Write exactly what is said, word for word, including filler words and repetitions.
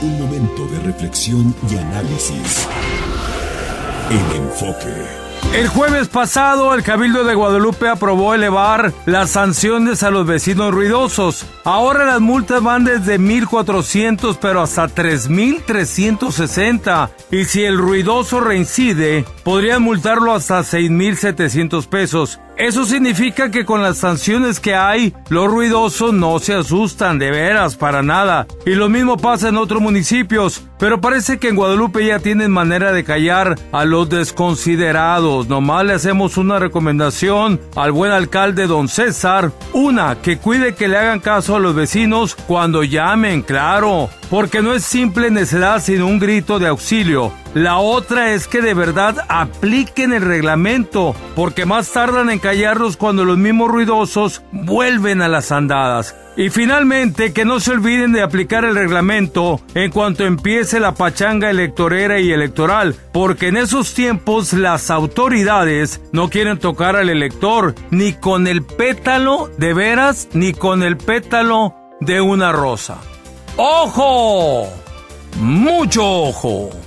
Un momento de reflexión y análisis. En Enfoque. El jueves pasado, el Cabildo de Guadalupe aprobó elevar las sanciones a los vecinos ruidosos. Ahora las multas van desde mil cuatrocientos, pero hasta tres mil trescientos sesenta. Y si el ruidoso reincide, podrían multarlo hasta seis mil setecientos pesos. Eso significa que con las sanciones que hay, los ruidosos no se asustan, de veras, para nada. Y lo mismo pasa en otros municipios. Pero parece que en Guadalupe ya tienen manera de callar a los desconsiderados. Nomás le hacemos una recomendación al buen alcalde don César. Una, que cuide que le hagan caso a los vecinos cuando llamen, claro. Porque no es simple necedad sino un grito de auxilio. La otra es que de verdad apliquen el reglamento, porque más tardan en callarlos cuando los mismos ruidosos vuelven a las andadas. Y finalmente, que no se olviden de aplicar el reglamento en cuanto empiece la pachanga electorera y electoral, porque en esos tiempos las autoridades no quieren tocar al elector, ni con el pétalo, de veras, ni con el pétalo de una rosa. ¡Ojo! ¡Mucho ojo!